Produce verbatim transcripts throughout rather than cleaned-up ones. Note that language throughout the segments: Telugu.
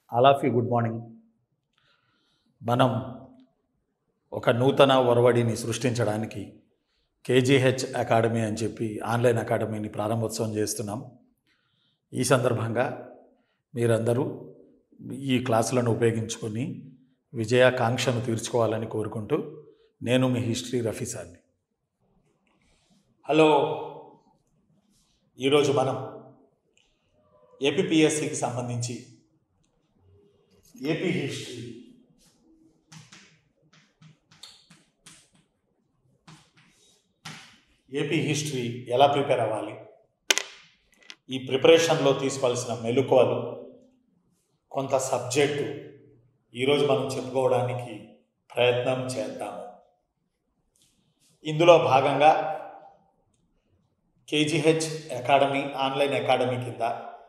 All of you good morning. మనం ఒక నూతన ఒరవడిని సృష్టించడానికి కేజీహెచ్ అకాడమీ అని చెప్పి ఆన్లైన్ అకాడమీని ప్రారంభోత్సవం చేస్తున్నాం. ఈ సందర్భంగా మీరందరూ ఈ క్లాసులను ఉపయోగించుకొని విజయాకాంక్షను తీర్చుకోవాలని కోరుకుంటూ నేను మీ హిస్టరీ రఫీ సార్ని. హలో, ఈరోజు మనం ఏపీపీఎస్సికి సంబంధించి ఏపీ హిస్టరీ ఏపీ హిస్టరీ ఎలా ప్రిపేర్ అవ్వాలి, ఈ ప్రిపరేషన్లో తీసుకోవాల్సిన మెలకువలు, కొంత సబ్జెక్టు ఈరోజు మనం చెప్పుకోవడానికి ప్రయత్నం చేద్దాము. ఇందులో భాగంగా కేజీహెచ్ అకాడమీ ఆన్లైన్ అకాడమీ కింద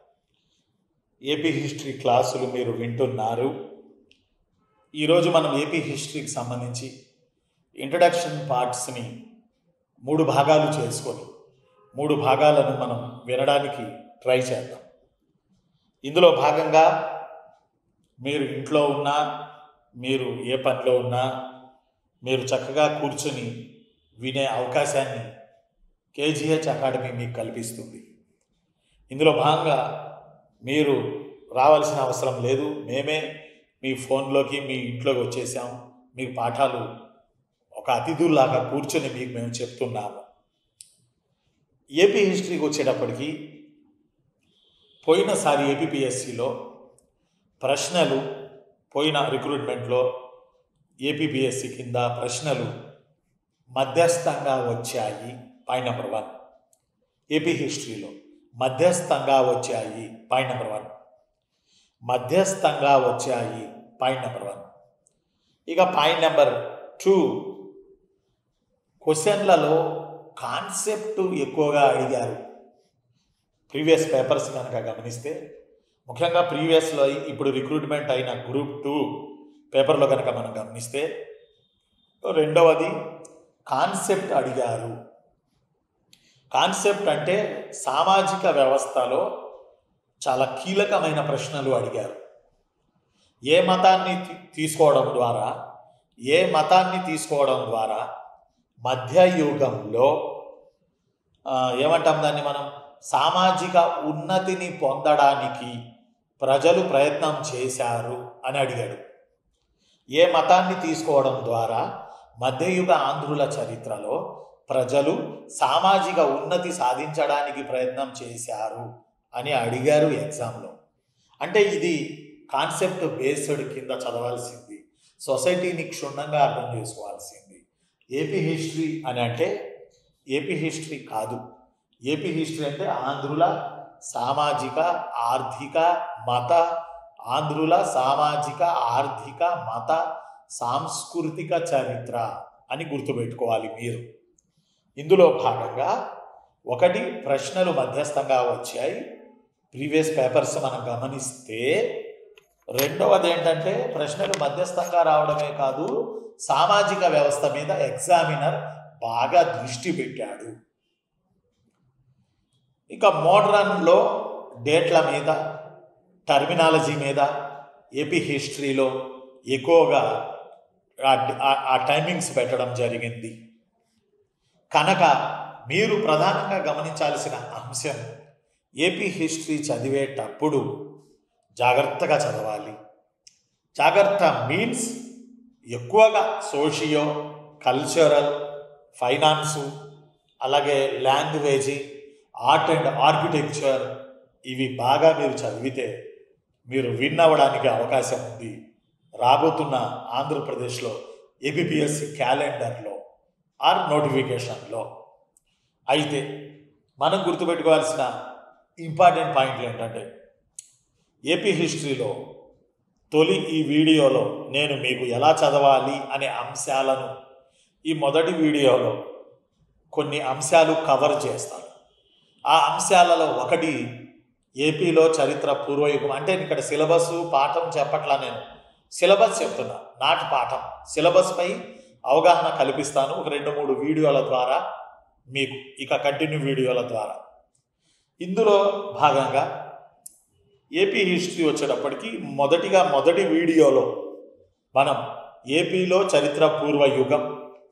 ఏపీ హిస్టరీ క్లాసులు మీరు వింటున్నారు. ఈరోజు మనం ఏపీ హిస్టరీకి సంబంధించి ఇంట్రడక్షన్ పార్ట్స్ని మూడు భాగాలు చేసుకొని మూడు భాగాలను మనం వినడానికి ట్రై చేద్దాం. ఇందులో భాగంగా మీరు ఇంట్లో ఉన్నా, మీరు ఏ పనిలో ఉన్నా, మీరు చక్కగా కూర్చొని వినే అవకాశాన్ని కేజీహెచ్ అకాడమీ మీకు కల్పిస్తుంది. ఇందులో భాగంగా మీరు రావాల్సిన అవసరం లేదు, మేమే మీ ఫోన్లోకి మీ ఇంట్లోకి వచ్చేసాం. మీ పాఠాలు ఒక అతిథుల్లాగా కూర్చొని మీకు మేము చెప్తున్నాము. ఏపీ హిస్టరీకి వచ్చేటప్పటికి పోయినసారి ఏపీపీఎస్సిలో ప్రశ్నలు, పోయిన రిక్రూట్మెంట్లో ఏపీపీఎస్సి కింద ప్రశ్నలు మధ్యస్థంగా వచ్చాయి. పాయింట్ నెంబర్ వన్, ఏపీ హిస్టరీలో మధ్యస్థంగా వచ్చాయి. పాయింట్ నెంబర్ వన్, మధ్యస్థంగా వచ్చాయి. Point number one. ఇక పాయింట్ నెంబర్ టూ, క్వశ్చన్లలో కాన్సెప్ట్ ఎక్కువగా అడిగారు. ప్రీవియస్ పేపర్స్ కనుక గమనిస్తే, ముఖ్యంగా ప్రీవియస్లో ఇప్పుడు రిక్రూట్మెంట్ అయిన గ్రూప్ టూ పేపర్లో కనుక మనం గమనిస్తే, రెండవది కాన్సెప్ట్ అడిగారు. కాన్సెప్ట్ అంటే సామాజిక వ్యవస్థలో చాలా కీలకమైన ప్రశ్నలు అడిగారు. ఏ మతాన్ని తీసుకోవడం ద్వారా ఏ మతాన్ని తీసుకోవడం ద్వారా మధ్యయుగంలో ఏమంటాం దాన్ని మనం, సామాజిక ఉన్నతిని పొందడానికి ప్రజలు ప్రయత్నం చేశారు అని అడిగాడు. ఏ మతాన్ని తీసుకోవడం ద్వారా మధ్యయుగ ఆంధ్రుల చరిత్రలో ప్రజలు సామాజిక ఉన్నతి సాధించడానికి ప్రయత్నం చేశారు అని అడిగారు ఎగ్జామ్లో. అంటే ఇది కాన్సెప్ట్ బేస్డ్ కింద చదవాల్సింది, సొసైటీని క్షుణ్ణంగా అర్థం చేసుకోవాల్సింది. ఏపీ హిస్టరీ అని అంటే ఏపీ హిస్టరీ కాదు. ఏపీ హిస్టరీ అంటే ఆంధ్రుల సామాజిక ఆర్థిక మత ఆంధ్రుల సామాజిక ఆర్థిక మత సాంస్కృతిక చరిత్ర అని గుర్తుపెట్టుకోవాలి మీరు. ఇందులో భాగంగా ఒకటి, ప్రశ్నలు మధ్యస్థంగా వచ్చాయి, ప్రీవియస్ పేపర్స్ మనం గమనిస్తే. రెండవది ఏంటంటే, ప్రశ్నలు మధ్యస్థంగా రావడమే కాదు, సామాజిక వ్యవస్థ మీద ఎగ్జామినర్ బాగా దృష్టి పెట్టాడు. ఇక మోడ్రన్లో డేట్ల మీద, టర్మినాలజీ మీద ఏపీ హిస్టరీలో ఎక్కువగా ఆ టైమింగ్స్ పెట్టడం జరిగింది. కనుక మీరు ప్రధానంగా గమనించాల్సిన అంశం, ఏపీ హిస్టరీ చదివేటప్పుడు జాగ్రత్తగా చదవాలి. జాగ్రత్త మీన్స్ ఎక్కువగా సోషియో కల్చరల్, ఫైనాన్సు, అలాగే లాంగ్వేజీ, ఆర్ట్ అండ్ ఆర్కిటెక్చర్, ఇవి బాగా మీరు చదివితే మీరు విన్ అవ్వడానికి అవకాశం ఉంది రాబోతున్న ఆంధ్రప్రదేశ్లో ఏపీపీఎస్సి క్యాలెండర్లో ఆర్ నోటిఫికేషన్లో. అయితే మనం గుర్తుపెట్టుకోవాల్సిన ఇంపార్టెంట్ పాయింట్లు ఏంటంటే, ఏపీ హిస్టరీలో తొలి ఈ వీడియోలో నేను మీకు ఎలా చదవాలి అనే అంశాలను ఈ మొదటి వీడియోలో కొన్ని అంశాలు కవర్ చేస్తాను. ఆ అంశాలలో ఒకటి ఏపీలో చరిత్ర పూర్వయుగం. అంటే ఇక్కడ సిలబస్ పాఠం చెప్పట్లా, నేను సిలబస్ చెప్తున్నా, నాటి పాఠం. సిలబస్పై అవగాహన కల్పిస్తాను ఒక రెండు మూడు వీడియోల ద్వారా మీకు, ఇక కంటిన్యూ వీడియోల ద్వారా. ఇందులో భాగంగా ఏపీ హిస్టరీ వచ్చేటప్పటికి మొదటిగా మొదటి వీడియోలో మనం ఏపీలో చరిత్ర పూర్వ యుగం,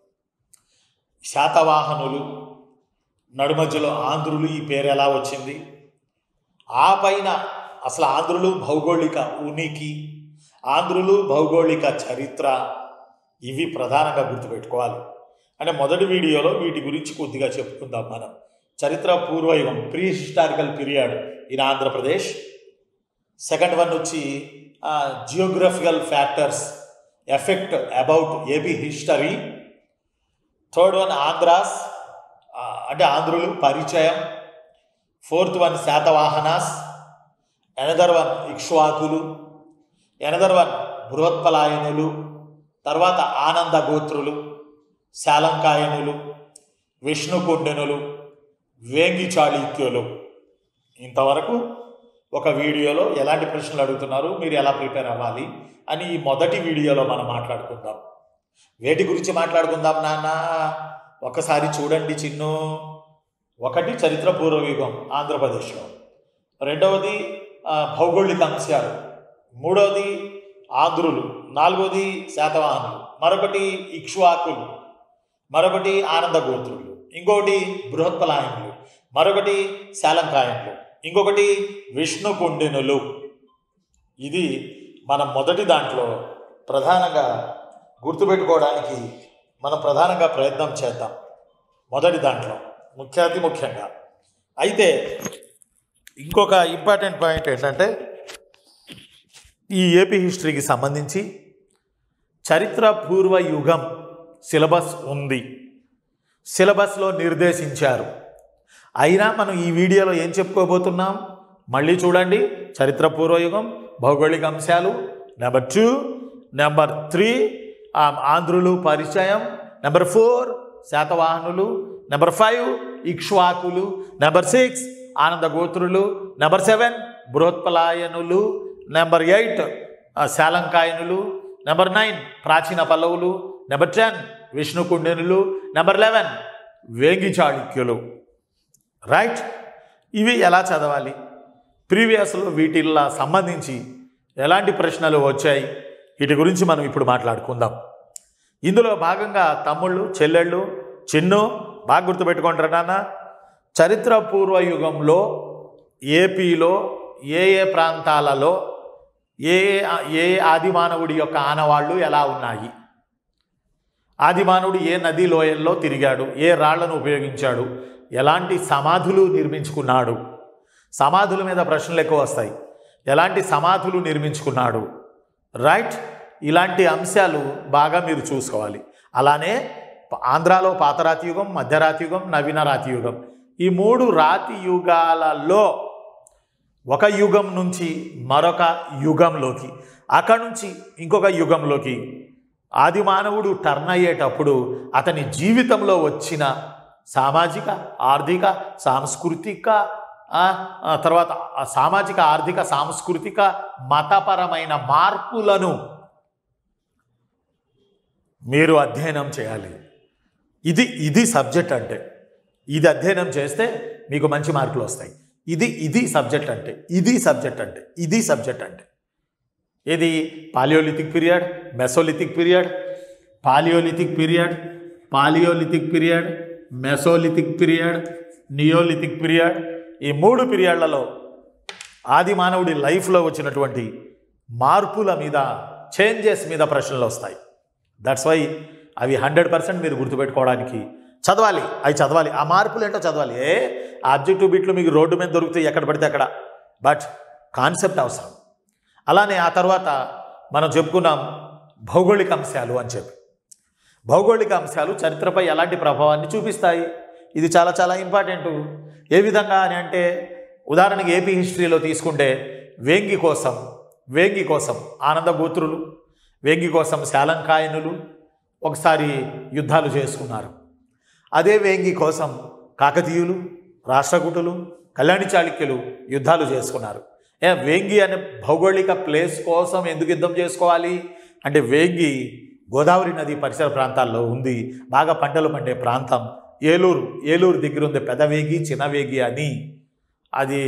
శాతవాహనులు, నడుమధ్యలో ఆంధ్రులు ఈ పేరు ఎలా వచ్చింది, ఆ పైన అసలు ఆంధ్రులు భౌగోళిక ఉనికి, ఆంధ్రులు భౌగోళిక చరిత్ర, ఇవి ప్రధానంగా గుర్తుపెట్టుకోవాలి. అంటే మొదటి వీడియోలో వీటి గురించి కొద్దిగా చెప్పుకుందాం మనం. చరిత్ర పూర్వయుగం, pre historical period in Andhra Pradesh. Second one వచ్చి geographical factors effect about AP history. Third one Andhras, అంటే ఆంధ్రులు పరిచయం. Fourth one Satavahanas. Another one ఇక్ష్వాకులు. ఎనదర్ వన్ బృహత్పలాయనులు. తర్వాత ఆనంద గోత్రులు, శాలంకాయనులు, విష్ణుకుండెనులు, వేంగి చాళుక్యులు. ఇంతవరకు ఒక వీడియోలో ఎలాంటి ప్రశ్నలు అడుగుతున్నారు, మీరు ఎలా ప్రిపేర్ అవ్వాలి అని ఈ మొదటి వీడియోలో మనం మాట్లాడుకుందాం. వేటి గురించి మాట్లాడుకుందాం నాన్న? ఒకసారి చూడండి చిన్ను. ఒకటి చరిత్ర పూర్వయుగం ఆంధ్రప్రదేశ్లో, రెండవది భౌగోళిక అంశాలు, మూడవది ఆంధ్రులు, నాలుగవది శాతవాహనులు, మరొకటి ఇక్ష్వాకులు, మరొకటి ఆనంద గోత్రులు, ఇంకొకటి బృహత్పలాయనులు, మరొకటి శాలంకాయనులు, ఇంకొకటి విష్ణుకుండెనులు. ఇది మనం మొదటి దాంట్లో ప్రధానంగా గుర్తుపెట్టుకోవడానికి మనం ప్రధానంగా ప్రయత్నం చేద్దాం. మొదటి దాంట్లో ముఖ్య అతి ముఖ్యంగా అయితే ఇంకొక ఇంపార్టెంట్ పాయింట్ ఏంటంటే, ఈ ఏపీ హిస్టరీకి సంబంధించి చరిత్ర పూర్వ యుగం సిలబస్ ఉంది, సిలబస్లో నిర్దేశించారు. అయినా మనం ఈ వీడియోలో ఏం చెప్పుకోబోతున్నాం మళ్ళీ చూడండి. చరిత్ర పూర్వయుగం, భౌగోళిక అంశాలు, నెంబర్ టూ. నెంబర్ త్రీ ఆంధ్రులు పరిచయం. నెంబర్ ఫోర్ శాతవాహనులు. నెంబర్ ఫైవ్ ఇక్ష్వాకులు. నెంబర్ సిక్స్ ఆనంద గోత్రులు. నెంబర్ సెవెన్ బృహత్పలాయనులు. నెంబర్ ఎయిట్ శాలంకాయనులు. నెంబర్ నైన్ ప్రాచీన పల్లవులు. నెంబర్ టెన్ విష్ణుకుండెనులు. నెంబర్ లెవెన్ వేంగి చాళుక్యులు. రైట్? ఇవి ఎలా చదవాలి, ప్రీవియస్లో వీటిల్లా సంబంధించి ఎలాంటి ప్రశ్నలు వచ్చాయి, వీటి గురించి మనం ఇప్పుడు మాట్లాడుకుందాం. ఇందులో భాగంగా తమ్ముళ్ళు, చెల్లెళ్ళు, చిన్ను బాగా గుర్తుపెట్టుకుంటారు నాన్న. చరిత్ర పూర్వయుగంలో ఏపీలో ఏ ఏ ప్రాంతాలలో ఏ ఏ ఆదిమానవుడి యొక్క ఆనవాళ్ళు ఎలా ఉన్నాయి, ఆదిమానవుడు ఏ నదీ లోయల్లో తిరిగాడు, ఏ రాళ్లను ఉపయోగించాడు, ఎలాంటి సమాధులు నిర్మించుకున్నాడు, సమాధుల మీద ప్రశ్నలు ఎక్కువ వస్తాయి, ఎలాంటి సమాధులు నిర్మించుకున్నాడు. రైట్? ఇలాంటి అంశాలు బాగా మీరు చూసుకోవాలి. అలానే ఆంధ్రాలో పాతరాతి యుగం, మధ్యరాతి యుగం, నవీన రాతి యుగం, ఈ మూడు రాతి యుగాలలో ఒక యుగం నుంచి మరొక యుగంలోకి, అక్కడి నుంచి ఇంకొక యుగంలోకి ఆది మానవుడు టర్న్ అయ్యేటప్పుడు అతని జీవితంలో వచ్చిన సామాజిక, ఆర్థిక, సాంస్కృతిక, తర్వాత సామాజిక, ఆర్థిక, సాంస్కృతిక, మతపరమైన మార్పులను మీరు అధ్యయనం చేయాలి. ఇది ఇది సబ్జెక్ట్ అంటే. ఇది అధ్యయనం చేస్తే మీకు మంచి మార్కులు వస్తాయి. ఇది ఇది సబ్జెక్ట్ అంటే, ఇది సబ్జెక్ట్ అంటే, ఇది సబ్జెక్ట్ అంటే. ఇది paleolithic period, mesolithic period, paleolithic period, paleolithic period, mesolithic period, neolithic period. ఈ మూడు పీరియడ్లలో ఆది మానవుడి లైఫ్లో వచ్చినటువంటి మార్పుల మీద, చేంజెస్ మీద ప్రశ్నలు వస్తాయి. దట్స్ వై అవి హండ్రెడ్ పర్సెంట్ మీరు గుర్తుపెట్టుకోవడానికి చదవాలి. అవి చదవాలి, ఆ మార్పులు ఏంటో చదవాలి. ఏ ఆబ్జెక్టివ్ బిట్లు మీకు రోడ్డు మీద దొరుకుతాయి ఎక్కడ పడితే అక్కడ, బట్ కాన్సెప్ట్ అవసరం. అలానే ఆ తర్వాత మనం చెప్పుకున్నాం భౌగోళిక అంశాలు అని చెప్పి. భౌగోళిక అంశాలు చరిత్రపై ఎలాంటి ప్రభావాన్ని చూపిస్తాయి, ఇది చాలా చాలా ఇంపార్టెంట్. ఏ విధంగా అని అంటే, ఉదాహరణకి ఏపీ హిస్టరీలో తీసుకుంటే వేంగి కోసం వేంగి కోసం ఆనంద గోత్రులు, వేంగి కోసం శాలంకాయనులు ఒకసారి యుద్ధాలు చేసుకున్నారు. అదే వేంగి కోసం కాకతీయులు, రాష్ట్రకూటులు, కళ్యాణి చాళుక్యులు యుద్ధాలు చేసుకున్నారు. ఏ వేంగి అనే భౌగోళిక ప్లేస్ కోసం ఎందుకు యుద్ధం చేసుకోవాలి అంటే, వేంగి గోదావరి నది పరిసర ప్రాంతాల్లో ఉంది, బాగా పంటలు పండే ప్రాంతం. ఏలూరు ఏలూరు దగ్గర ఉంది పెదవేగి, చిన్నవేగి అని. అది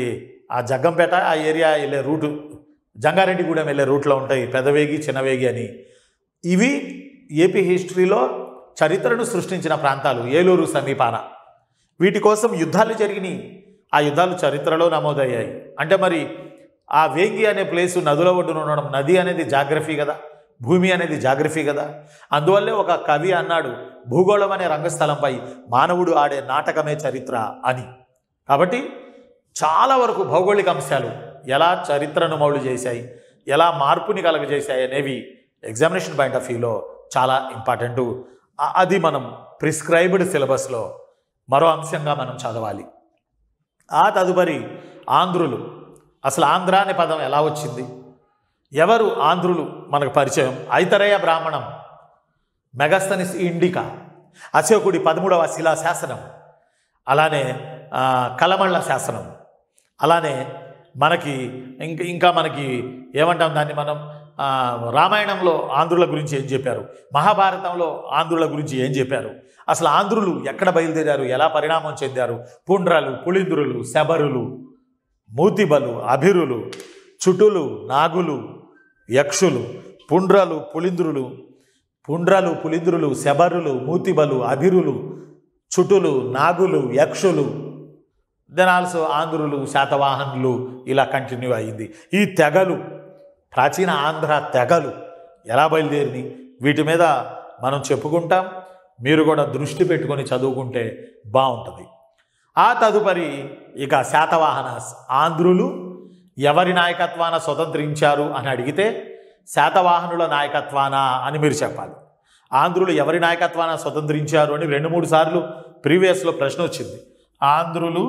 ఆ జగ్గంపేట ఆ ఏరియా వెళ్ళే రూటు జంగారెడ్డిగూడెం వెళ్ళే రూట్లో ఉంటాయి పెదవేగి చిన్నవేగి అని. ఇవి ఏపీ హిస్టరీలో చరిత్రను సృష్టించిన ప్రాంతాలు ఏలూరు సమీపాన. వీటి కోసం యుద్ధాలు జరిగినాయి. ఆ యుద్ధాలు చరిత్రలో నమోదయ్యాయి. అంటే మరి ఆ వేంగి అనే ప్లేసు నదుల ఒడ్డున ఉండడం, నది అనేది జాగ్రఫీ కదా, భూమి అనేది జాగ్రఫీ కదా. అందువల్లే ఒక కవి అన్నాడు, భూగోళం అనే రంగస్థలంపై మానవుడు ఆడే నాటకమే చరిత్ర అని. కాబట్టి చాలా వరకు భౌగోళిక అంశాలు ఎలా చరిత్రను మౌలు చేశాయి, ఎలా మార్పుని కలగజేశాయి అనేవి ఎగ్జామినేషన్ పాయింట్ ఆఫ్ వ్యూలో చాలా ఇంపార్టెంటు. అది మనం ప్రిస్క్రైబ్డ్ సిలబస్లో మరో అంశంగా మనం చదవాలి. ఆ తదుపరి ఆంధ్రులు. అసలు ఆంధ్ర అనే పదం ఎలా వచ్చింది, ఎవరు ఆంధ్రులు మనకు పరిచయం. ఐతరేయ బ్రాహ్మణం, మెగస్తనిస్ ఇండికా, అశోకుడి పదమూడవ శిలా శాసనం, అలానే కలమళ్ళ శాసనం, అలానే మనకి ఇంకా ఇంకా మనకి ఏమంటాం దాన్ని మనం రామాయణంలో ఆంధ్రుల గురించి ఏం చెప్పారు, మహాభారతంలో ఆంధ్రుల గురించి ఏం చెప్పారు, అసలు ఆంధ్రులు ఎక్కడ బయలుదేరారు, ఎలా పరిణామం చెందారు, పుండ్రలు, పులింద్రులు, శబరులు, మూతిబలు, అభిరులు, చుటులు, నాగులు, యక్షులు, పుండ్రలు, పులింద్రులు, పుండ్రలు, పులింద్రులు, శబరులు, మూతిబలు, అభిరులు, చుటులు, నాగులు, యక్షులు, దెన్ ఆల్సో ఆంధ్రులు, శాతవాహనులు, ఇలా కంటిన్యూ అయ్యింది. ఈ తెగలు, ప్రాచీన ఆంధ్ర తెగలు ఎలా బయలుదేరినాయి, వీటి మీద మనం చెప్పుకుంటాం. మీరు కూడా దృష్టి పెట్టుకొని చదువుకుంటే బాగుంటుంది. ఆ తదుపరి ఇక శాతవాహనాస్. ఆంధ్రులు ఎవరి నాయకత్వాన స్వతంత్రించారు అని అడిగితే శాతవాహనుల నాయకత్వాన అని మీరు చెప్పాలి. ఆంధ్రులు ఎవరి నాయకత్వాన స్వతంత్రించారు అని రెండు మూడు సార్లు ప్రీవియస్లో ప్రశ్న వచ్చింది. ఆంధ్రులు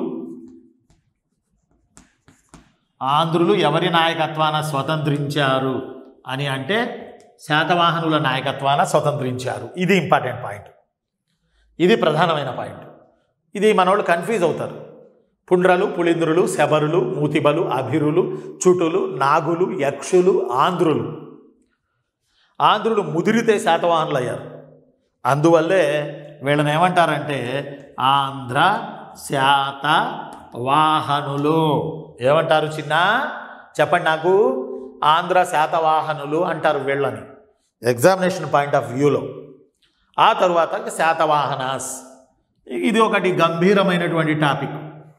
ఆంధ్రులు ఎవరి నాయకత్వాన స్వతంత్రించారు అని అంటే శాతవాహనుల నాయకత్వాన స్వతంత్రించారు. ఇది ఇంపార్టెంట్ పాయింట్, ఇది ప్రధానమైన పాయింట్. ఇది మనోళ్ళు కన్ఫ్యూజ్ అవుతారు. పుండ్రలు, పులింద్రులు, శబరులు, మూతిబలు, అభిరులు, చుటులు, నాగులు, యక్షులు, ఆంధ్రులు. ఆంధ్రులు ముదిరితే శాతవాహనులు అయ్యారు. అందువల్లే వీళ్ళని ఏమంటారంటే ఆంధ్ర శాతవాహనులు. ఏమంటారు చిన్న చెప్పండి నాకు? ఆంధ్ర శాతవాహనులు అంటారు వీళ్ళని ఎగ్జామినేషన్ పాయింట్ ఆఫ్ వ్యూలో. ఆ తరువాత శాతవాహనాస్. ఇది ఒకటి గంభీరమైనటువంటి టాపిక్.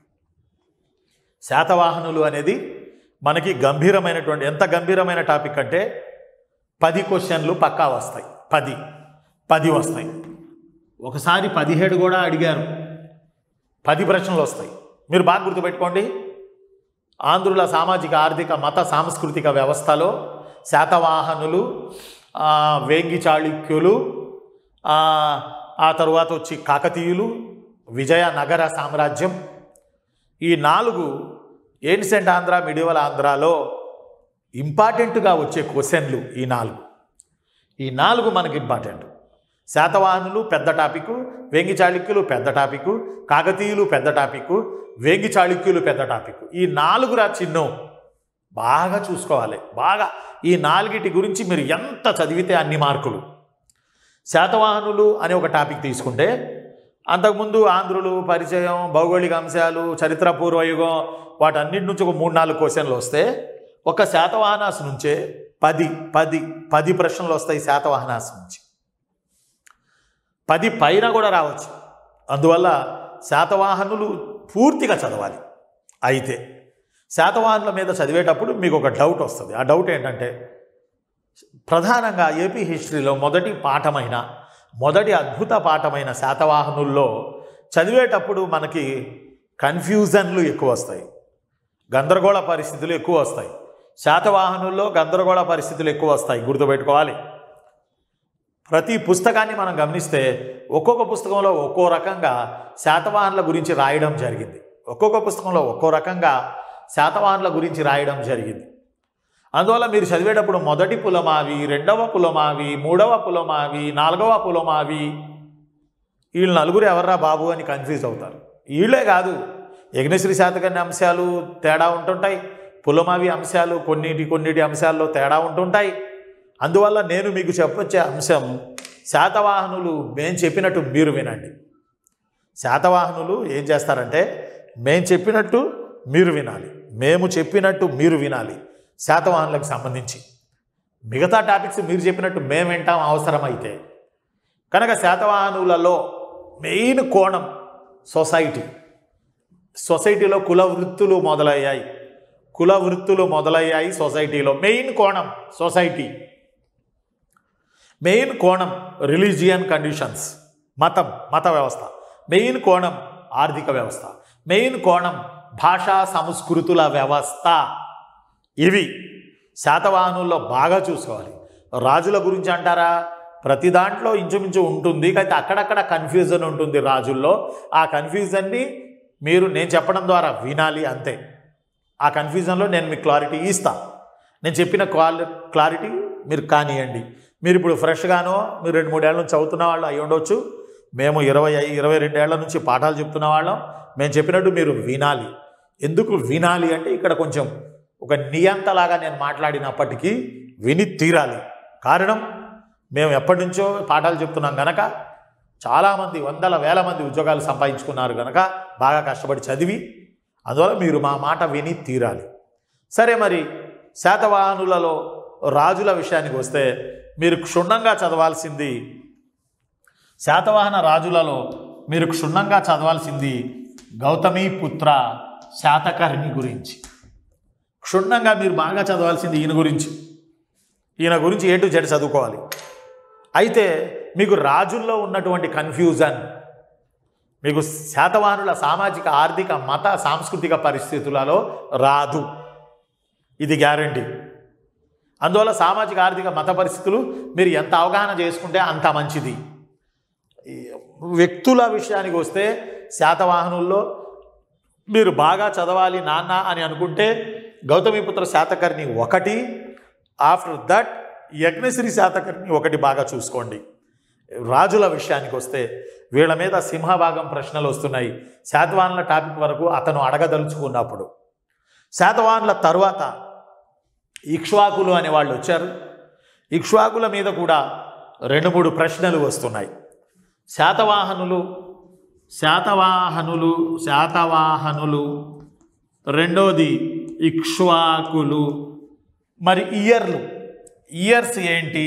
శాతవాహనులు అనేది మనకి గంభీరమైనటువంటి, ఎంత గంభీరమైన టాపిక్ అంటే పది క్వశ్చన్లు పక్కా వస్తాయి. పది పది వస్తాయి. ఒకసారి పదిహేడు కూడా అడిగారు. పది ప్రశ్నలు వస్తాయి. మీరు బాగా గుర్తుపెట్టుకోండి. ఆంధ్రుల సామాజిక, ఆర్థిక, మత, సాంస్కృతిక వ్యవస్థలో శాతవాహనులు, వేంగి చాళుక్యులు, ఆ తరువాత వచ్చి కాకతీయులు, విజయనగర సామ్రాజ్యం, ఈ నాలుగు ఏన్షియంట్ ఆంధ్ర, మిడివల్ ఆంధ్రాలో ఇంపార్టెంట్గా వచ్చే క్వశ్చన్లు ఈ నాలుగు. ఈ నాలుగు మనకి ఇంపార్టెంట్. శాతవాహనులు పెద్ద టాపిక్, వేంగి చాళుక్యులు పెద్ద టాపిక్, కాకతీయులు పెద్ద టాపిక్, వేంగి చాళుక్యులు పెద్ద టాపిక్. ఈ నాలుగు రా చిన్ను బాగా చూసుకోవాలి. బాగా ఈ నాలుగిటి గురించి మీరు ఎంత చదివితే అన్ని మార్కులు. శాతవాహనులు అనే ఒక టాపిక్ తీసుకుంటే అంతకుముందు ఆంధ్రులు పరిచయం, భౌగోళిక అంశాలు, చరిత్ర పూర్వయుగం, వాటన్నిటి నుంచి ఒక మూడు నాలుగు క్వశ్చన్లు వస్తే ఒక శాతవాహనాస్ నుంచే పది పది పది ప్రశ్నలు వస్తాయి. శాతవాహనాస్ నుంచి పది పైన కూడా రావచ్చు. అందువల్ల శాతవాహనులు పూర్తిగా చదవాలి. అయితే శాతవాహనుల మీద చదివేటప్పుడు మీకు ఒక డౌట్ వస్తుంది. ఆ డౌట్ ఏంటంటే ప్రధానంగా ఏపీ హిస్టరీలో మొదటి పాఠమైన మొదటి అద్భుత పాఠమైన శాతవాహనుల్లో చదివేటప్పుడు మనకి కన్ఫ్యూజన్లు ఎక్కువ వస్తాయి, గందరగోళ పరిస్థితులు ఎక్కువ వస్తాయి. శాతవాహనుల్లో గందరగోళ పరిస్థితులు ఎక్కువ వస్తాయి, గుర్తుపెట్టుకోవాలి. ప్రతి పుస్తకాన్ని మనం గమనిస్తే ఒక్కొక్క పుస్తకంలో ఒక్కో రకంగా శాతవాహనుల గురించి రాయడం జరిగింది. ఒక్కొక్క పుస్తకంలో ఒక్కో రకంగా శాతవాహనుల గురించి రాయడం జరిగింది. అందువల్ల మీరు చదివేటప్పుడు మొదటి పులమావి, రెండవ పులమావి, మూడవ పులమావి, నాలుగవ పులమావి, వీళ్ళు నలుగురు ఎవర్రా బాబు అని కన్ఫ్యూజ్ అవుతారు. వీళ్ళే కాదు, యజ్ఞశ్రీ శాతకర్ణి అంశాలు తేడా ఉంటుంటాయి, పులమావి అంశాలు కొన్నిటి కొన్నిటి అంశాల్లో తేడా ఉంటుంటాయి. అందువల్ల నేను మీకు చెప్పొచ్చే అంశం శాతవాహనులు మేము చెప్పినట్టు మీరు వినండి. శాతవాహనులు ఏం చేస్తారంటే మేము చెప్పినట్టు మీరు వినాలి. మేము చెప్పినట్టు మీరు వినాలి శాతవాహనులకు సంబంధించి. మిగతా టాపిక్స్ మీరు చెప్పినట్టు మేము వింటాం అవసరమైతే. కనుక శాతవాహనులలో మెయిన్ కోణం సొసైటీ. సొసైటీలో కుల వృత్తులు మొదలయ్యాయి కుల వృత్తులు మొదలయ్యాయి సొసైటీలో. మెయిన్ కోణం సొసైటీ. మెయిన్ కోణం రిలీజియన్ కండిషన్స్, మతం మత వ్యవస్థ. మెయిన్ కోణం ఆర్థిక వ్యవస్థ. మెయిన్ కోణం భాషా సంస్కృతుల వ్యవస్థ. ఇవి శాతవాహనుల్లో బాగా చూసుకోవాలి. రాజుల గురించి అంటారా, ప్రతి దాంట్లో ఇంచుమించు ఉంటుంది, అయితే అక్కడక్కడ కన్ఫ్యూజన్ ఉంటుంది రాజుల్లో. ఆ కన్ఫ్యూజన్ని మీరు నేను చెప్పడం ద్వారా వినాలి అంతే. ఆ కన్ఫ్యూజన్లో నేను మీకు క్లారిటీ ఇస్తా. నేను చెప్పిన క్వాలి క్లారిటీ మీరు కానివ్వండి. మీరు ఇప్పుడు ఫ్రెష్గానో మీరు రెండు మూడేళ్ల నుంచి చదువుతున్న వాళ్ళు అయి ఉండొచ్చు. మేము ఇరవై ఇరవై రెండేళ్ల నుంచి పాఠాలు చెప్తున్న వాళ్ళం. మేము చెప్పినట్టు మీరు వినాలి. ఎందుకు వినాలి అంటే ఇక్కడ కొంచెం ఒక నియంతలాగా నేను మాట్లాడినప్పటికీ విని తీరాలి. కారణం మేము ఎప్పటి నుంచో పాఠాలు చెప్తున్నాం కనుక, చాలామంది వందల వేల మంది ఉద్యోగాలు సంపాదించుకున్నారు కనుక బాగా కష్టపడి చదివి, అందువల్ల మీరు మా మాట విని తీరాలి. సరే, మరి శాతవాహనులలో రాజుల విషయానికి వస్తే మీరు క్షుణ్ణంగా చదవాల్సింది, శాతవాహన రాజులలో మీరు క్షుణ్ణంగా చదవాల్సింది గౌతమీపుత్ర శాతకర్ణి గురించి. క్షుణ్ణంగా మీరు బాగా చదవాల్సింది ఈయన గురించి. ఈయన గురించి ఏ టు జెడ్ చదువుకోవాలి. అయితే మీకు రాజుల్లో ఉన్నటువంటి కన్ఫ్యూజన్ మీకు శాతవాహనుల సామాజిక ఆర్థిక మత సాంస్కృతిక పరిస్థితులలో రాదు, ఇది గ్యారంటీ. అందువల్ల సామాజిక ఆర్థిక మత పరిస్థితులు మీరు ఎంత అవగాహన చేసుకుంటే అంత మంచిది. వ్యక్తుల విషయానికి వస్తే శాతవాహనుల్లో మీరు బాగా చదవాలి నాన్న అని అనుకుంటే గౌతమీపుత్ర శాతకర్ణి ఒకటి, ఆఫ్టర్ దట్ యజ్ఞశ్రీ శాతకర్ణి ఒకటి బాగా చూసుకోండి. రాజుల విషయానికి వస్తే వీళ్ళ మీద సింహభాగం ప్రశ్నలు వస్తున్నాయి శాతవాహనుల టాపిక్ వరకు అతను అడగదలుచుకున్నప్పుడు. శాతవాహనుల తరువాత ఇక్ష్వాకులు అనే వాళ్ళు వచ్చారు. ఇక్ష్వాకుల మీద కూడా రెండు మూడు ప్రశ్నలు వస్తున్నాయి. శాతవాహనులు శాతవాహనులు శాతవాహనులు రెండోది ఇక్ష్వాకులు. మరి ఇయర్లు ఇయర్స్ ఏంటి?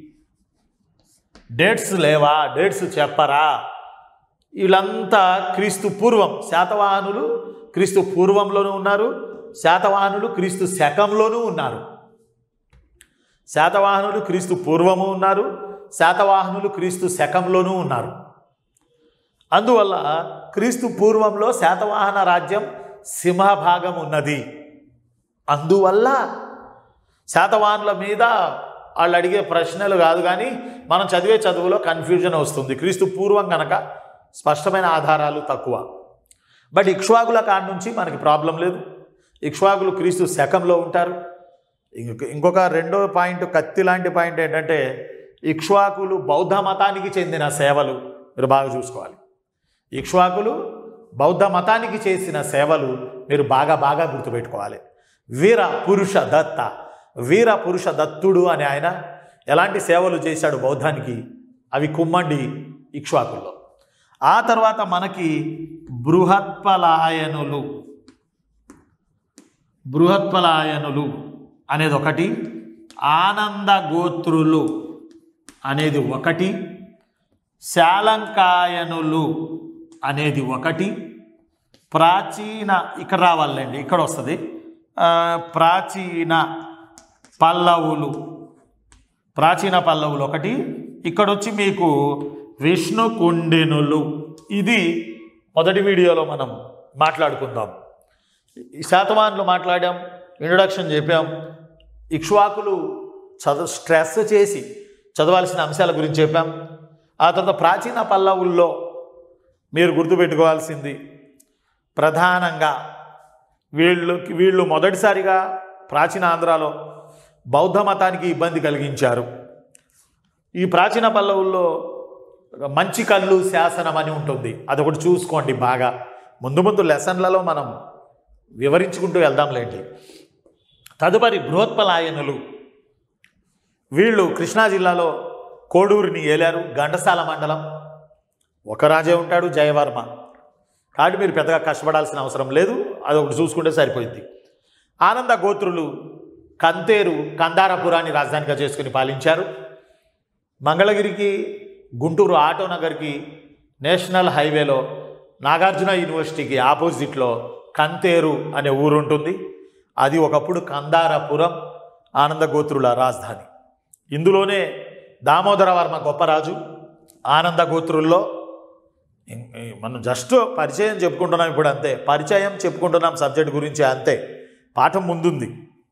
డేట్స్ లేవా? డేట్స్ చెప్పరా? వీళ్ళంతా క్రీస్తు పూర్వం. శాతవాహనులు క్రీస్తు పూర్వంలోనూ ఉన్నారు, శాతవాహనులు క్రీస్తు శకంలోనూ ఉన్నారు. శాతవాహనులు క్రీస్తు పూర్వము ఉన్నారు, శాతవాహనులు క్రీస్తు శకంలోనూ ఉన్నారు. అందువల్ల క్రీస్తు పూర్వంలో శాతవాహన రాజ్యం సింహభాగం ఉన్నది. అందువల్ల శాతవాహనుల మీద వాళ్ళు అడిగే ప్రశ్నలు కాదు, కానీ మనం చదివే చదువులో కన్ఫ్యూజన్ వస్తుంది. క్రీస్తు పూర్వం కనుక స్పష్టమైన ఆధారాలు తక్కువ. బట్ ఇక్ష్వాకుల కాడ నుంచి మనకి ప్రాబ్లం లేదు. ఇక్ష్వాకులు క్రీస్తు శకంలో ఉంటారు. ఇంకొక రెండో పాయింట్, కత్తి లాంటి పాయింట్ ఏంటంటే ఇక్ష్వాకులు బౌద్ధ మతానికి చెందిన సేవలు మీరు బాగా చూసుకోవాలి. ఇక్ష్వాకులు బౌద్ధ మతానికి చేసిన సేవలు మీరు బాగా బాగా గుర్తుపెట్టుకోవాలి. వీర పురుష దత్త వీర పురుష దత్తుడు అని ఆయన ఎలాంటి సేవలు చేశాడు బౌద్ధానికి, అవి కుమ్మండి ఇక్ష్వాకుల్లో. ఆ తర్వాత మనకి బృహత్పలాయనులు బృహత్పలాయనులు అనేది ఒకటి, ఆనంద గోత్రులు అనేది ఒకటి, శాలంకాయనులు అనేది ఒకటి, ప్రాచీన ఇక్కడ రావాలండి ఇక్కడ వస్తుంది ప్రాచీన పల్లవులు ప్రాచీన పల్లవులు ఒకటి, ఇక్కడ వచ్చి మీకు విష్ణుకుండినులు. ఇది మొదటి వీడియోలో మనం మాట్లాడుకుందాం. ఈ శాతవాహనులు మాట్లాడాం, ఇంట్రొడక్షన్ చెప్పాం. ఇక్ష్వాకులు చదువు స్ట్రెస్ చేసి చదవాల్సిన అంశాల గురించి చెప్పాం. ఆ తర్వాత ప్రాచీన పల్లవుల్లో మీరు గుర్తుపెట్టుకోవాల్సింది ప్రధానంగా వీళ్ళు వీళ్ళు మొదటిసారిగా ప్రాచీన ఆంధ్రాలో బౌద్ధ మతానికి ఇబ్బంది కలిగించారు. ఈ ప్రాచీన పల్లవుల్లో మంచి కళ్ళు శాసనం అని ఉంటుంది, అదొకటి చూసుకోండి బాగా. ముందు ముందు లెసన్లలో మనం వివరించుకుంటూ వెళ్దాంలేండి. తదుపరి బృహత్పలాయనులు. వీళ్ళు కృష్ణా జిల్లాలో కోడూరుని ఏలారు. ఘంటసాల మండలం. ఒక రాజే ఉంటాడు, జయవర్మ. కాబట్టి మీరు పెద్దగా కష్టపడాల్సిన అవసరం లేదు, అదొకటి చూసుకుంటే సరిపోయింది. ఆనంద గోత్రులు కంతేరు కందారపురాన్ని రాజధానిగా చేసుకుని పాలించారు. మంగళగిరికి గుంటూరు ఆటో నగర్కి నేషనల్ హైవేలో నాగార్జున యూనివర్సిటీకి ఆపోజిట్లో కంతేరు అనే ఊరు ఉంటుంది. అది ఒకప్పుడు కందారపురం ఆనంద గోత్రుల రాజధాని. ఇందులోనే దామోదర వర్మ గొప్పరాజు ఆనంద గోత్రుల్లో. మనం జస్ట్ పరిచయం చెప్పుకుంటున్నాం, ఇప్పుడు అంతే పరిచయం చెప్పుకుంటున్నాం, సబ్జెక్ట్ గురించి అంతే, పాఠం ముందుంది.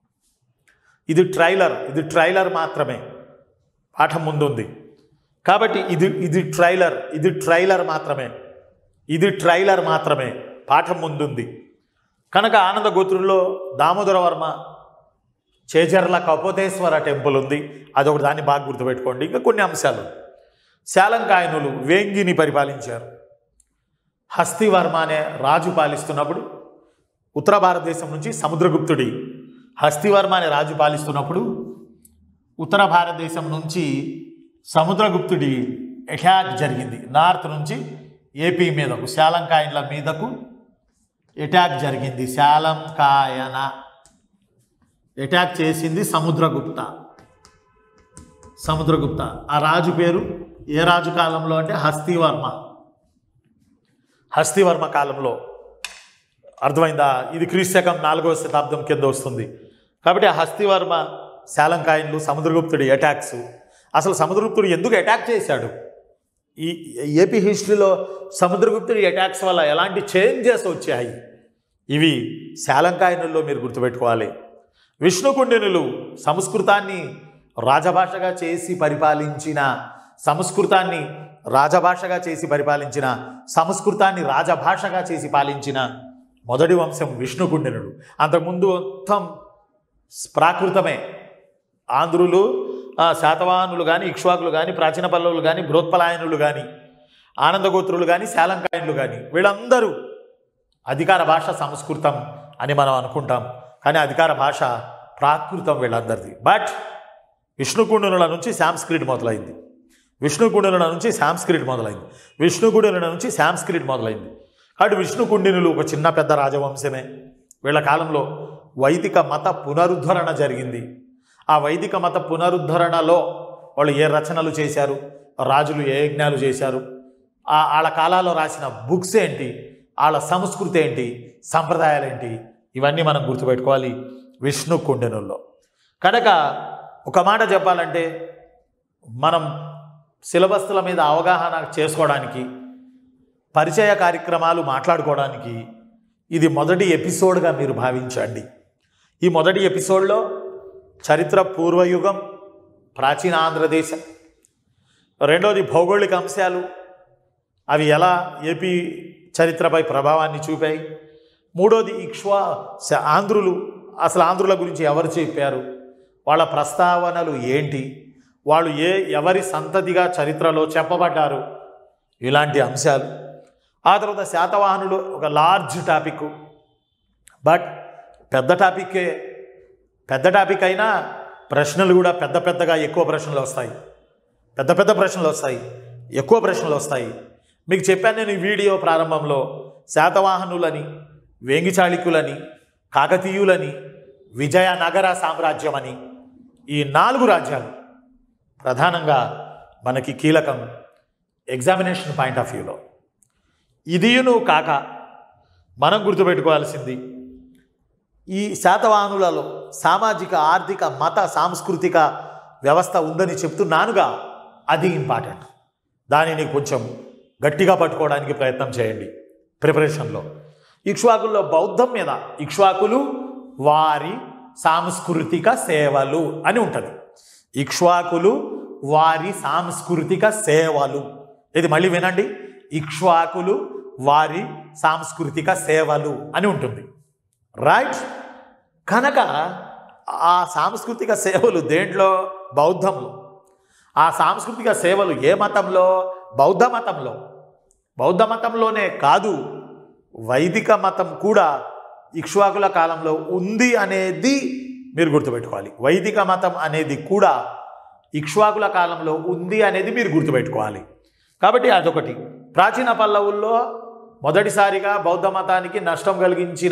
ఇది ట్రైలర్ ఇది ట్రైలర్ మాత్రమే, పాఠం ముందుంది. కాబట్టి ఇది ఇది ట్రైలర్ ఇది ట్రైలర్ మాత్రమే ఇది ట్రైలర్ మాత్రమే పాఠం ముందుంది. కనుక ఆనంద గోత్రుల్లో దామోదర వర్మ చేజర్ల కపోతేశ్వర టెంపుల్ ఉంది, అదొకటి, దాన్ని బాగా గుర్తుపెట్టుకోండి. ఇంకా కొన్ని అంశాలు. శాలంకాయనులు వేంగిని పరిపాలించారు. హస్తివర్మ అనే రాజు పాలిస్తున్నప్పుడు ఉత్తర భారతదేశం నుంచి సముద్రగుప్తుడి హస్తివర్మ అనే రాజు పాలిస్తున్నప్పుడు ఉత్తర భారతదేశం నుంచి సముద్రగుప్తుడి అటాక్ జరిగింది. నార్త్ నుంచి ఏపీ మీదకు శాలంకాయన్ల మీదకు అటాక్ జరిగింది. శాలంకాయన అటాక్ చేసింది సముద్రగుప్త సముద్రగుప్త ఆ రాజు పేరు ఏ రాజు కాలంలో అంటే హస్తివర్మ హస్తివర్మ కాలంలో. అర్థమైందా? ఇది క్రీస్తకం నాలుగవ శతాబ్దం కింద వస్తుంది. కాబట్టి ఆ హస్తివర్మ శాలంకాయన్లు సముద్రగుప్తుడి అటాక్స్. అసలు సముద్రగుప్తుడు ఎందుకు అటాక్ చేశాడు? ఈ ఏపీ హిస్టరీలో సముద్రగుప్తుడి అటాక్స్ వల్ల ఎలాంటి చేంజెస్ వచ్చాయి, ఇవి శాలంకాయనుల్లో మీరు గుర్తుపెట్టుకోవాలి. విష్ణుకుండినులు సంస్కృతాన్ని రాజభాషగా చేసి పరిపాలించిన సంస్కృతాన్ని రాజభాషగా చేసి పరిపాలించిన సంస్కృతాన్ని రాజభాషగా చేసి పాలించిన మొదటి వంశం విష్ణుకుండినుడు. అంతకుముందు మొత్తం ప్రాకృతమే. ఆంధ్రులు, శాతవాహనులు కానీ, ఇక్ష్వాకులు కానీ, ప్రాచీన పల్లవులు కానీ, బృహత్పలాయనులు కానీ, ఆనందగోత్రులు కానీ, శాలంకాయనులు కానీ, వీళ్ళందరూ అధికార భాష సంస్కృతం అని మనం అనుకుంటాం, కానీ అధికార భాష ప్రాకృతం వీళ్ళందరిది. బట్ విష్ణుకుండినుల నుంచి సాంస్క్రిట్ మొదలైంది విష్ణుకుండినుల నుంచి సాంస్క్రిట్ మొదలైంది విష్ణుకుండినుల నుంచి సాంస్క్రిట్ మొదలైంది కాబట్టి విష్ణుకుండినులు ఒక చిన్న పెద్ద రాజవంశమే. వీళ్ళ కాలంలో వైదిక మత పునరుద్ధరణ జరిగింది. ఆ వైదిక మత పునరుద్ధరణలో వాళ్ళు ఏ రచనలు చేశారు, రాజులు ఏ యజ్ఞాలు చేశారు, ఆ వాళ్ళ కాలాల్లో రాసిన బుక్స్ ఏంటి, వాళ్ళ సంస్కృతి ఏంటి, సంప్రదాయాలు ఏంటి, ఇవన్నీ మనం గుర్తుపెట్టుకోవాలి విష్ణుకుండినుల్లో. కనుక ఒక మాట చెప్పాలంటే, మనం సిలబస్ల మీద అవగాహన చేసుకోవడానికి, పరిచయ కార్యక్రమాలు మాట్లాడుకోవడానికి ఇది మొదటి ఎపిసోడ్గా మీరు భావించండి. ఈ మొదటి ఎపిసోడ్లో చరిత్ర పూర్వయుగం, ప్రాచీన ఆంధ్రదేశం, రెండోది భౌగోళిక అంశాలు, అవి ఎలా ఏపీ చరిత్రపై ప్రభావాన్ని చూపాయి, మూడోది ఇక్ష్వా ఆంధ్రులు, అసలు ఆంధ్రుల గురించి ఎవరు చెప్పారు, వాళ్ళ ప్రస్తావనలు ఏంటి, వాళ్ళు ఏ ఎవరి సంతతిగా చరిత్రలో చెప్పబడ్డారు, ఇలాంటి అంశాలు. ఆ తర్వాత శాతవాహనులు ఒక లార్జ్ టాపిక్, బట్ పెద్ద టాపిక్కే. పెద్ద టాపిక్ అయినా ప్రశ్నలు కూడా పెద్ద పెద్దగా ఎక్కువ ప్రశ్నలు వస్తాయి పెద్ద పెద్ద ప్రశ్నలు వస్తాయి ఎక్కువ ప్రశ్నలు వస్తాయి. మీకు చెప్పాను నేను ఈ వీడియో ప్రారంభంలో, శాతవాహనులని, వేంగి చాళుక్యులని, కాకతీయులని, విజయనగర సామ్రాజ్యం అని, ఈ నాలుగు రాజ్యాలు ప్రధానంగా మనకి కీలకం ఎగ్జామినేషన్ పాయింట్ ఆఫ్ వ్యూలో. ఇదియును కాక మనం గుర్తుపెట్టుకోవాల్సింది, ఈ శాతవాహనులలో సామాజిక, ఆర్థిక, మత, సాంస్కృతిక వ్యవస్థ ఉందని చెప్తున్నానుగా, అది ఇంపార్టెంట్. దానిని కొంచెం గట్టిగా పట్టుకోవడానికి ప్రయత్నం చేయండి ప్రిపరేషన్లో. ఇక్ష్వాకుల్లో బౌద్ధం మీద ఇక్ష్వాకులు వారి సాంస్కృతిక సేవలు అని ఉంటుంది. ఇక్ష్వాకులు వారి సాంస్కృతిక సేవలు, ఇది మళ్ళీ వినండి, ఇక్ష్వాకులు వారి సాంస్కృతిక సేవలు అని ఉంటుంది, రైట్? కనుక ఆ సాంస్కృతిక సేవలు దేంట్లో? బౌద్ధంలో. ఆ సాంస్కృతిక సేవలు ఏ మతంలో? బౌద్ధ మతంలో. బౌద్ధ మతంలోనే కాదు, వైదిక మతం కూడా ఇక్ష్వాకుల కాలంలో ఉంది అనేది మీరు గుర్తుపెట్టుకోవాలి. వైదిక మతం అనేది కూడా ఇక్ష్వాకుల కాలంలో ఉంది అనేది మీరు గుర్తుపెట్టుకోవాలి. కాబట్టి అదొకటి. ప్రాచీన పల్లవుల్లో మొదటిసారిగా బౌద్ధ మతానికి నష్టం కలిగించిన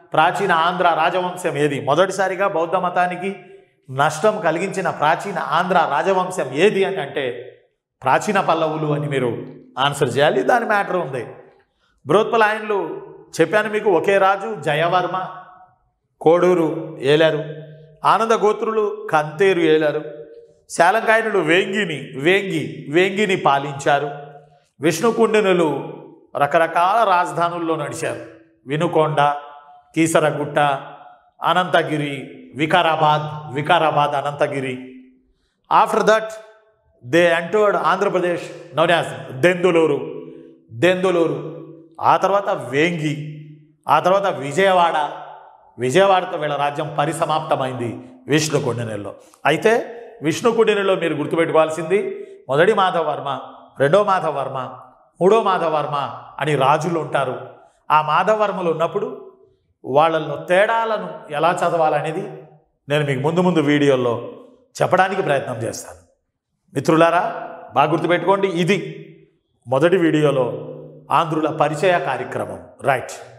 ప్రాచీన ఆంధ్ర రాజవంశం ఏది? మొదటిసారిగా బౌద్ధ మతానికి నష్టం కలిగించిన ప్రాచీన ఆంధ్ర రాజవంశం ఏది అని అంటే ప్రాచీన పల్లవులు అని మీరు ఆన్సర్ చేయాలి. దాని మ్యాటర్ ఉంది. బృహత్పలాయనులు చెప్పాను మీకు, ఒకే రాజు జయవర్మ కోడూరు ఏలారు, ఆనంద గోత్రులు కంతేరు ఏలారు, శాలంకాయనులు వేంగిని వేంగి వేంగిని పాలించారు, విష్ణుకుండినులు రకరకాల రాజధానుల్లో నడిచారు. Vinukonda, Keesaragutta, Ananthagiri, Vikarabad Vikarabad Ananthagiri. After that they entered Andhra Pradesh known as Denduluru Denduluru ఆ తర్వాత వేంగి, ఆ తర్వాత విజయవాడ. విజయవాడతో వీళ్ళ రాజ్యం పరిసమాప్తమైంది విష్ణుకుండినుల్లో. అయితే విష్ణుకుండినుల్లో మీరు గుర్తుపెట్టుకోవాల్సింది మొదటి మాధవవర్మ, రెండో మాధవవర్మ, మూడో మాధవవర్మ అని రాజులు ఉంటారు. ఆ మాధవవర్మలు ఉన్నప్పుడు వాళ్ళల్లో తేడాలను ఎలా చదవాలనేది నేను మీకు ముందు ముందు వీడియోల్లో చెప్పడానికి ప్రయత్నం చేస్తాను. మిత్రులారా, బాగా గుర్తుపెట్టుకోండి, ఇది మొదటి వీడియోలో ఆంధ్రుల పరిచయ కార్యక్రమం. రైట్.